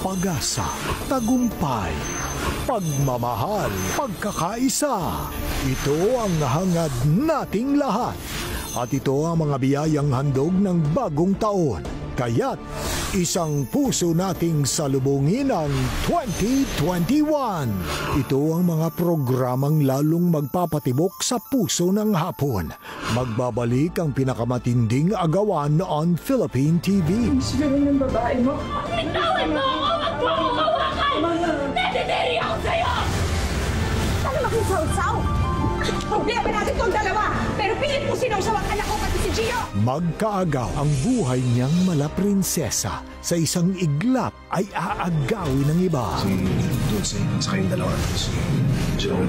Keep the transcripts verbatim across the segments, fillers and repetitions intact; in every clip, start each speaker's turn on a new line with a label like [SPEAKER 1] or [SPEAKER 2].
[SPEAKER 1] pag-asa, tagumpay, pagmamahal, pagkakaisa. Ito ang hangad nating lahat. At ito ang mga biyayang handog ng bagong taon. Kaya't isang puso nating salubungin ang twenty twenty-one. Ito ang mga programang lalong magpapatibok sa puso ng hapon. Magbabalik ang pinakamatinding agawan on Philippine T V.
[SPEAKER 2] Miss ka rin ng babae mo.
[SPEAKER 3] Bitawan mo ako! Wag mo akong hawakan! Nadidiri ako sa'yo!
[SPEAKER 2] Sana makisawsaw? Problema natin itong dalawa, pero pilit mo sinawsaw ang anak ko pati si Gio!
[SPEAKER 1] Magkaagaw ang buhay niyang mala prinsesa. Sa isang iglap ay aagawin ng iba.
[SPEAKER 4] Si Dulce, sa kayong dalawa, si Joan.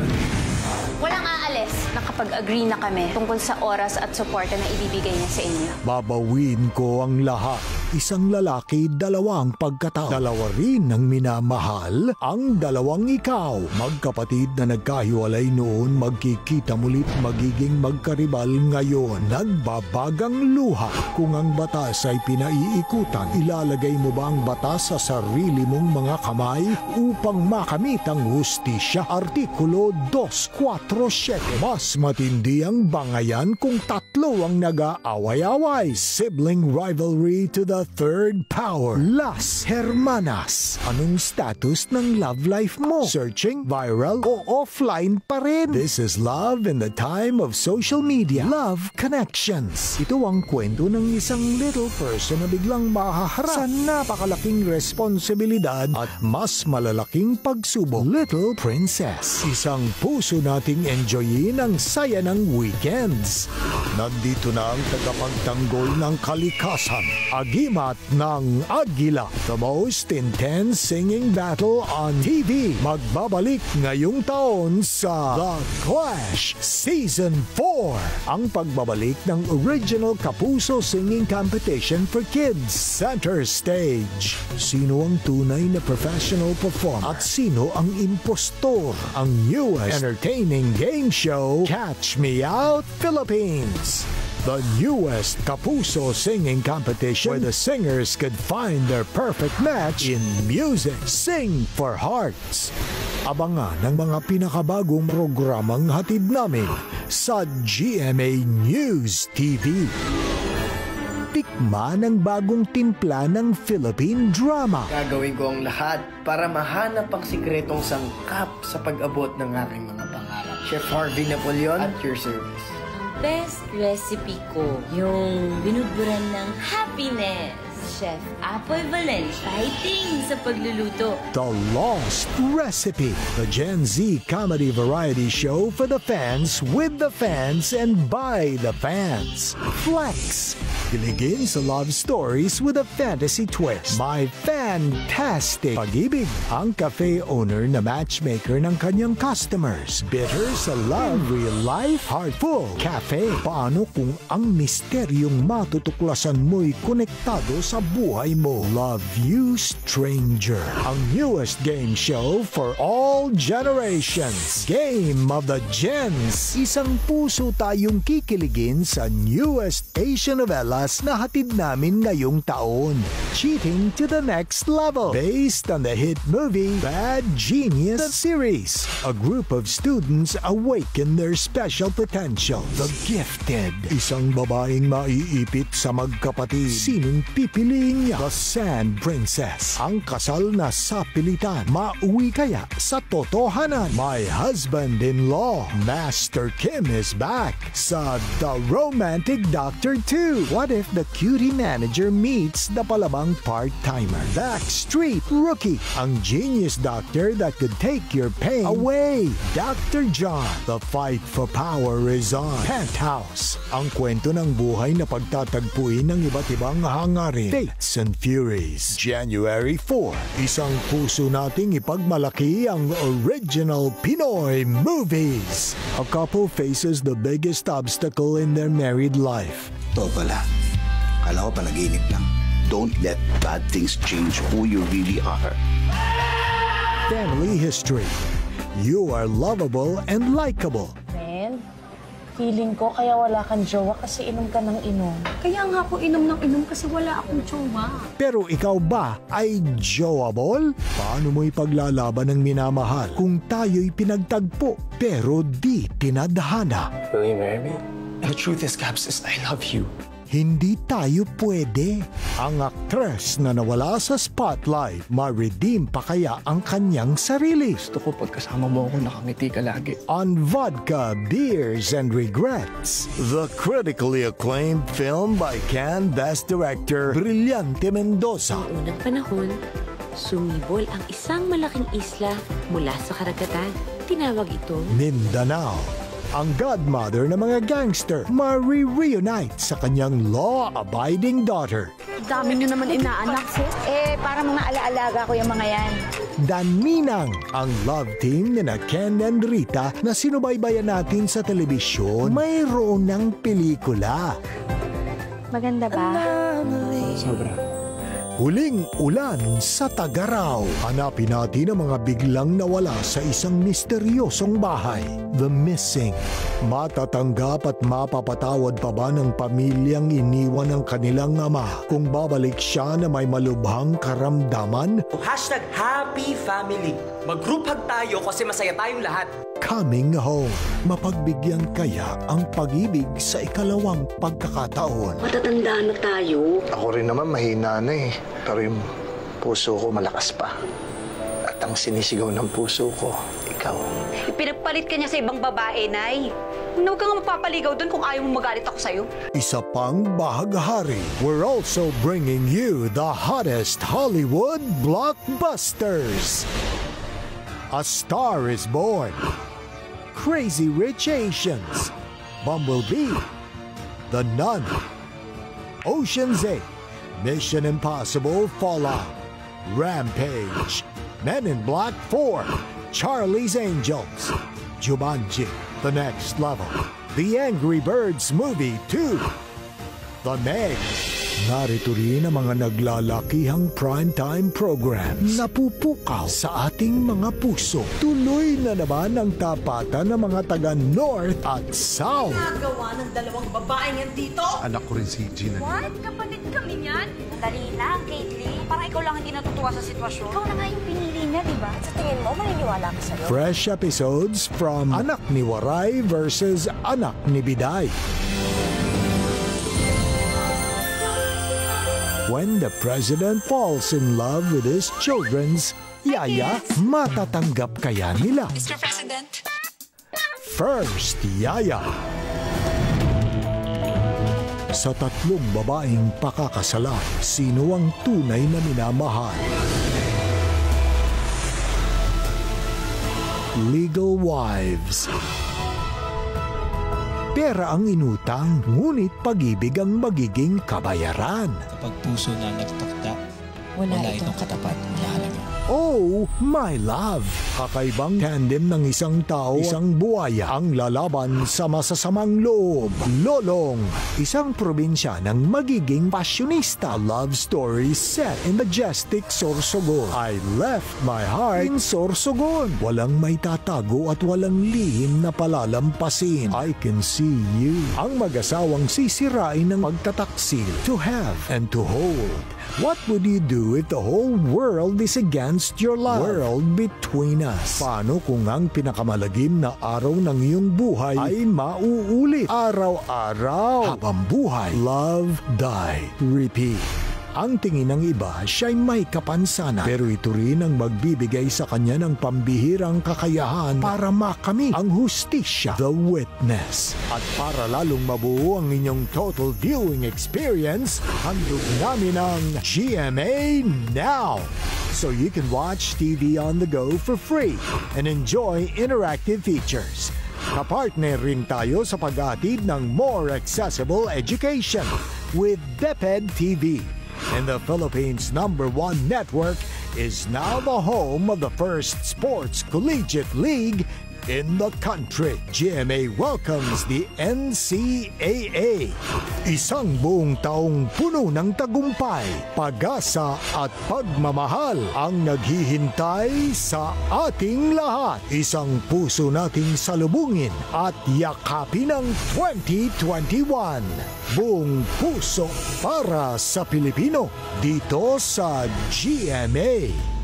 [SPEAKER 5] Walang aalis. Nakapag-agree na kami tungkol sa oras at suporta na ibibigay niya sa inyo.
[SPEAKER 1] Babawin ko ang lahat. Isang lalaki, dalawang pagkatao. Dalawa rin ang minamahal, ang dalawang ikaw. Magkapatid na nagkahiwalay noon, magkikita mulit, magiging magkaribal ngayon. Nagbabagang luha. Kung ang batas ay pinaiikutan, ilalagay mo ba ang batas sa sarili mong mga kamay upang makamit ang hustisya? Artikulo two forty-seven. Mas matindi ang bangayan kung tatlo ang nag-aaway-away. Sibling rivalry to the third power. Las Hermanas. Anong status ng love life mo? Searching, viral, o offline pa rin? This is love in the time of social media. Love Connections. Ito ang kwento ng isang little person na biglang mahaharap sa napakalaking responsibilidad at mas malalaking pagsubok. Little Princess. Isang puso nating enjoyin ang saya ng weekends. Nandito na ang tagapagtanggol ng kalikasan. Agimat ng Agila. The most intense singing battle on T V. Magbabalik ngayong taon sa The Clash Season four. Ang pagbabalik ng original Kapuso Singing Competition for Kids. Center stage. Sino ang tunay na professional performer? At sino ang impostor? Ang newest entertaining game show, Catch Me Out Philippines. The newest Kapuso Singing Competition where the singers could find their perfect match in music. Sing for Hearts. Abangan ang mga pinakabagong programang hatid namin sa G M A News T V. Tikman ang bagong timpla ng Philippine drama.
[SPEAKER 6] Gagawin ko ang lahat para mahanap ang sikretong sangkap sa pag-abot ng aking mga pangarap. Chef Harvey Napoleon at your service.
[SPEAKER 3] Best recipe ko, yung binudburan ng happiness. Chef Apoy Valen, fighting sa pagluluto.
[SPEAKER 1] The Lost Recipe, the Gen Z comedy variety show for the fans, with the fans, and by the fans. Flex, kiligin sa love stories with a fantasy twist. My Fantastic Pag-ibig, ang cafe owner na matchmaker ng kanyang customers. Bitter sa love, real life, heartful cafe. Paano kung ang misteryong matutuklasan mo'y konektado sa buhay mo? Love You Stranger, ang newest game show for all generations. Game of the Gens. Isang puso tayong kikiligin sa newest Asian novelas na hatid namin ngayong taon. Cheating to the next level. Based on the hit movie Bad Genius series. A group of students awaken their special potential. The Gifted. Isang babaeng maiipit sa magkapatid. Sinong pipiliin niya? The Sand Princess. Ang kasal na sapilitan. Mauwi kaya sa totohanan? My Husband-in-Law. Master Kim is back sa The Romantic Doctor two. What if the cutie manager meets the palabang part-timer? Backstreet Rookie. Ang genius doctor that could take your pain away. Doctor John. The fight for power is on. Penthouse. Ang kwento ng buhay na pagtatagpuin ng iba't ibang hangarin. Fates and Furies. January fourth. Isang puso nating ipagmalaki ang original Pinoy movies. A couple faces the biggest obstacle in their married life.
[SPEAKER 7] Ito pala. Kala ko panaginip lang. Don't let bad things change who you really are.
[SPEAKER 1] Family history. You are lovable and likable.
[SPEAKER 8] Friend, Feeling ko kaya wala kang jowa kasi inom ka ng inom.
[SPEAKER 2] Kaya nga po inom ng inom kasi wala akong jowa.
[SPEAKER 1] Pero ikaw ba ay joable? Paano mo ipaglalaban ng minamahal kung tayo'y pinagtagpo pero di tinadhana?
[SPEAKER 6] Will you marry me? And the truth is, Gabs, is I love you.
[SPEAKER 1] Hindi tayo pwede. Ang aktres na nawala sa spotlight, ma-redeem pa kaya ang kanyang sarili?
[SPEAKER 6] Gusto ko pagkasama mo ako nakangiti ka lagi.
[SPEAKER 1] On Vodka, Beers, and Regrets, the critically acclaimed film by Cannes Best Director Brillante Mendoza.
[SPEAKER 9] Noong unang panahon, sumibol ang isang malaking isla mula sa karagatan. Tinawag ito
[SPEAKER 1] Mindanao. Ang godmother ng mga gangster ma-reunite sa kanyang law-abiding daughter.
[SPEAKER 2] Dami nyo naman inaanak.
[SPEAKER 5] Eh, parang mga alaalaga ko yung mga yan.
[SPEAKER 1] Daninang, ang love team ni na Ken and Rita na sinubaybayan natin sa telebisyon, mayroon ng pelikula.
[SPEAKER 5] Maganda ba?
[SPEAKER 6] Sobra.
[SPEAKER 1] Huling ulan sa Tagaraw. Hanapin natin ang mga biglang nawala sa isang misteryosong bahay. The Missing. Matatanggap at mapapatawad pa ba ng pamilyang iniwan ng kanilang ama kung babalik siya na may malubhang karamdaman?
[SPEAKER 10] Hashtag Happy Family. Mag-group hug tayo kasi masaya tayong lahat.
[SPEAKER 1] Coming Home. Mapagbigyan kaya ang pag-ibig sa ikalawang pagkakataon?
[SPEAKER 9] Matatanda na tayo.
[SPEAKER 4] Ako rin naman mahina na eh. Pero yung puso ko malakas pa. At ang sinisigaw ng puso ko, ikaw.
[SPEAKER 11] Pinagpalit ka niya sa ibang babae, Nay. Huwag kang mapapaligaw doon kung ayaw mo magalit ako sa'yo.
[SPEAKER 1] Isa pang bahaghari. We're also bringing you the hottest Hollywood blockbusters. A Star is Born, Crazy Rich Asians, Bumblebee, The Nun, Ocean's Eight, Mission Impossible Fallout, Rampage, Men in Black four, Charlie's Angels, Jumanji, The Next Level, The Angry Birds Movie two, The Meg. Narito rin ang mga naglalakihang primetime programs na pupukaw sa ating mga puso. Tuloy na naman ang tapatan ng mga taga North at South.
[SPEAKER 2] Nagawa ng dalawang babaeng yan dito?
[SPEAKER 4] Anak ko rin si Gina.
[SPEAKER 2] What? Kapatid kami niyan?
[SPEAKER 11] Dali lang, Caitlyn. Parang ikaw lang hindi natutuwa sa sitwasyon.
[SPEAKER 5] Ikaw na nga yung pinili niya, di ba?
[SPEAKER 2] Sa tingin mo, maniniwala ka sa'yo?
[SPEAKER 1] Fresh episodes from Anak ni Waray versus Anak ni Biday. When the president falls in love with his children's yaya, matatanggap kaya nila?
[SPEAKER 11] Mister President.
[SPEAKER 1] First Yaya. Sa tatlong babaeng pakakasalan, sino ang tunay na minamahal? Legal wives. Pera ang inutang, ngunit pag-ibig ang magiging kabayaran.
[SPEAKER 12] Kapag puso na nagtakda, wala, wala itong katapat na halaga.
[SPEAKER 1] Oh, my love! Kakaibang tandem ng isang tao, isang buhaya ang lalaban sa masasamang loob. Lolong, isang probinsya ng magiging pasyonista. Love story set in majestic Sorsogon. I left my heart in Sorsogon. Walang may tatago at walang lihim na palalampasin. I can see you. Ang mag-asawang sisirain ng pagtataksil. To have and to hold. What would you do if the whole world is against your love? World between us. Paano kung ang pinakamalagim na araw ng iyong buhay ay mauulit? Araw-araw. Habang buhay. Love, die, repeat. Ang tingin ng iba, siya'y may kapansanan. Pero ito rin ang magbibigay sa kanya ng pambihirang kakayahan para makamit ang hustisya, the witness. At para lalong mabuo ang inyong total viewing experience, handog namin ang G M A Now. So you can watch T V on the go for free and enjoy interactive features. Kapartner rin tayo sa pag-atid ng more accessible education with DepEd T V. And the Philippines' number one network is now the home of the first sports collegiate league in the country. G M A welcomes the N C A A. Isang buong taong puno ng tagumpay, pag-asa at pagmamahal ang naghihintay sa ating lahat. Isang puso nating salubungin at yakapin ng twenty twenty-one. Buong puso para sa Pilipino dito sa G M A.